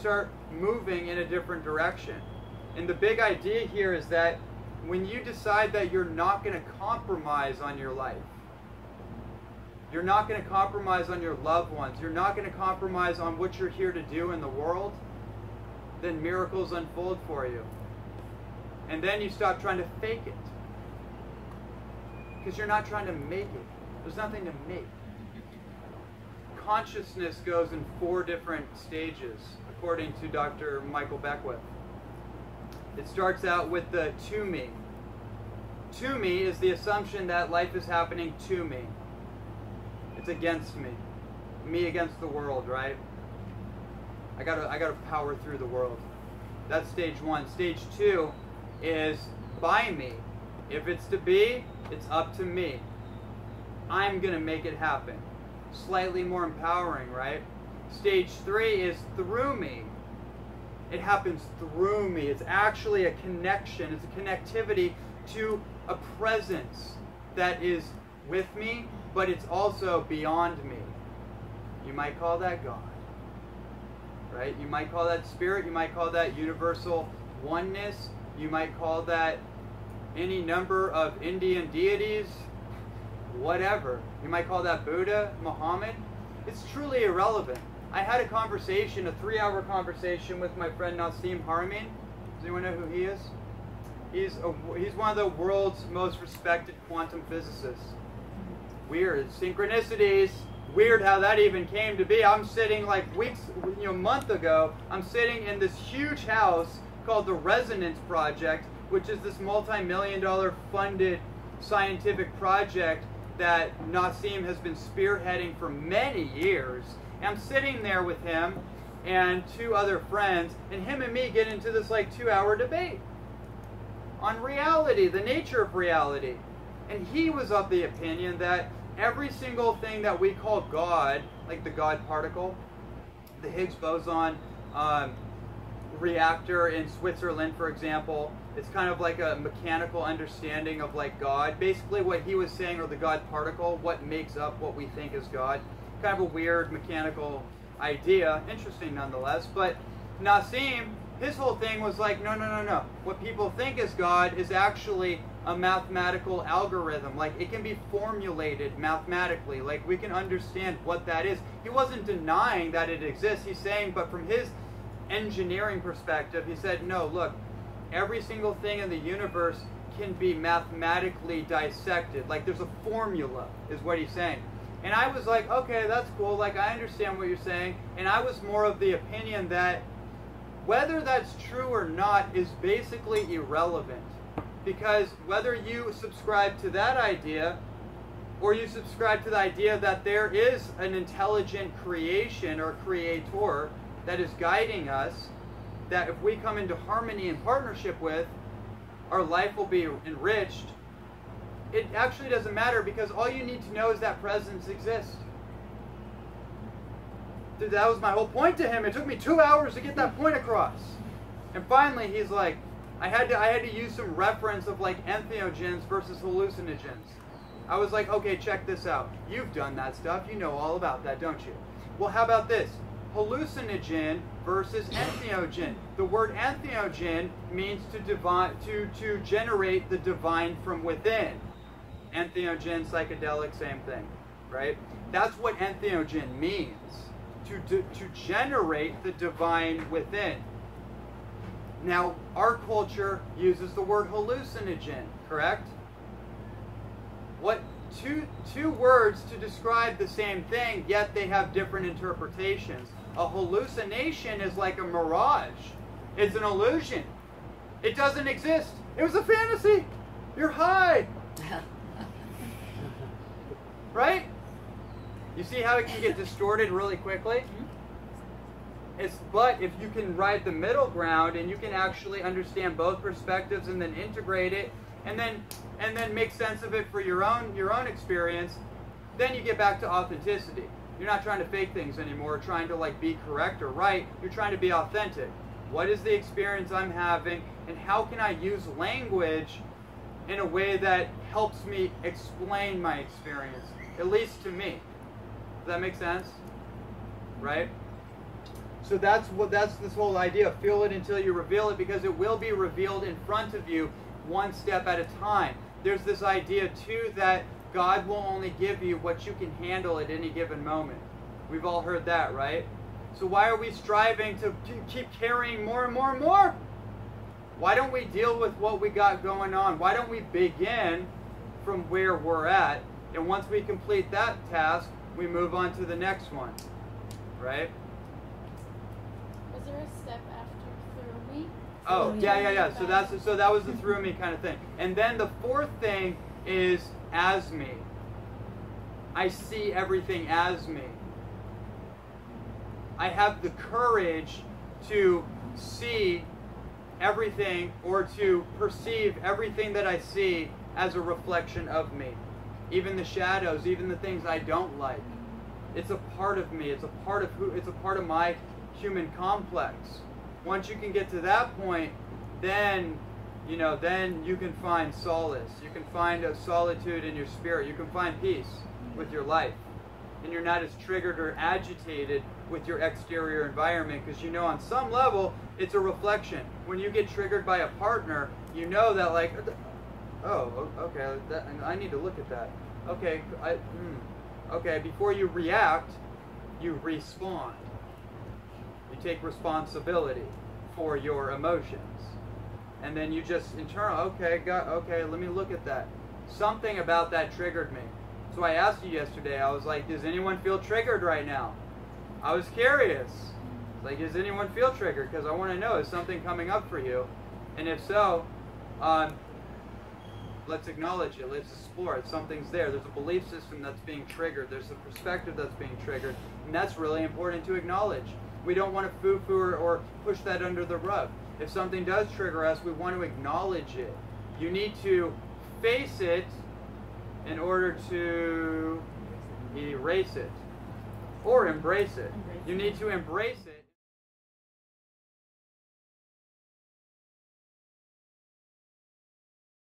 start moving in a different direction. And the big idea here is that when you decide that you're not going to compromise on your life, you're not going to compromise on your loved ones, you're not going to compromise on what you're here to do in the world, then miracles unfold for you. And then you stop trying to fake it. Because you're not trying to make it. There's nothing to make. Consciousness goes in 4 different stages, according to Dr. Michael Beckwith. It starts out with the to me. To me is the assumption that life is happening to me. It's against me. Me against the world, right? I gotta power through the world. That's stage 1. Stage 2 is by me. If it's to be, it's up to me. I'm gonna make it happen. Slightly more empowering, right? Stage 3 is through me. It happens through me. It's actually a connection. It's a connectivity to a presence that is with me, but it's also beyond me. You might call that God, right? You might call that spirit. You might call that universal oneness. You might call that any number of Indian deities, whatever. You might call that Buddha, Muhammad. It's truly irrelevant. I had a conversation, a 3-hour conversation with my friend Nassim Haramein. Does anyone know who he is? He's one of the world's most respected quantum physicists. Weird. Synchronicities. Weird how that even came to be. I'm sitting like a month ago, I'm sitting in this huge house called the Resonance Project, which is this multi-million-dollar funded scientific project that Nassim has been spearheading for many years. And I'm sitting there with him and 2 other friends, and him and me get into this like 2-hour debate on reality, the nature of reality. And he was of the opinion that every single thing that we call God, like the God particle, the Higgs boson reactor in Switzerland, for example, it's kind of like a mechanical understanding of like God. Basically what he was saying, or the God particle, what makes up what we think is God. Kind of a weird mechanical idea, interesting nonetheless. But Nassim, his whole thing was like, no. What people think is God is actually a mathematical algorithm. Like, it can be formulated mathematically. Like, we can understand what that is. He wasn't denying that it exists. He's saying, but from his engineering perspective, he said, no, look, every single thing in the universe can be mathematically dissected. Like, there's a formula, is what he's saying. And I was like, okay, that's cool. Like, I understand what you're saying. And I was more of the opinion that whether that's true or not is basically irrelevant. Because whether you subscribe to that idea or you subscribe to the idea that there is an intelligent creation or creator that is guiding us, that if we come into harmony and partnership with, our life will be enriched, it actually doesn't matter, because all you need to know is that presence exists. Dude, that was my whole point to him. It took me 2 hours to get that point across. And finally, he's like, I had to use some reference of like entheogens versus hallucinogens. I was like, okay, check this out. You've done that stuff. You know all about that, don't you? Well, how about this? Hallucinogen versus entheogen. The word entheogen means to generate the divine from within. Entheogen, psychedelic, same thing, right? That's what entheogen means. To generate the divine within. Now, our culture uses the word hallucinogen, correct? What two words to describe the same thing, yet they have different interpretations. A hallucination is like a mirage. It's an illusion. It doesn't exist. It was a fantasy. You're high. Right? You see how it can get distorted really quickly? But if you can ride the middle ground and you can actually understand both perspectives and then integrate it and then make sense of it for your own experience, then you get back to authenticity. You're not trying to fake things anymore, trying to like be correct or right. You're trying to be authentic. What is the experience I'm having, and how can I use language in a way that helps me explain my experience, at least to me? Does that make sense? Right? So that's this whole idea. Feel it until you reveal it, because it will be revealed in front of you one step at a time. There's this idea too that God will only give you what you can handle at any given moment. We've all heard that, right? So why are we striving to keep carrying more and more and more? Why don't we deal with what we got going on? Why don't we begin from where we're at, and once we complete that task, we move on to the next one, right? Was there a step after through me? Oh, yeah. So that was the through me kind of thing. And then the fourth thing is as me. I see everything as me. I have the courage to see everything, or to perceive everything that I see as a reflection of me. Even the shadows, even the things I don't like. It's a part of me. It's a part of my human complex. Once you can get to that point, then you can find solace. You can find a solitude in your spirit. You can find peace with your life. And you're not as triggered or agitated with your exterior environment, because you know on some level it's a reflection. When you get triggered by a partner, you know that, like, oh, okay, I need to look at that. Okay, okay, before you react, you respond. You take responsibility for your emotions. And then you just okay, let me look at that. Something about that triggered me. So I asked you yesterday, I was like, does anyone feel triggered right now? I was curious. Like, does anyone feel triggered? Because I want to know, is something coming up for you? And if so, let's acknowledge it. Let's explore it. Something's there. There's a belief system that's being triggered. There's a perspective that's being triggered. And that's really important to acknowledge. We don't want to foo-foo or push that under the rug. If something does trigger us, we want to acknowledge it. You need to face it in order to erase it or embrace it. You need to embrace it.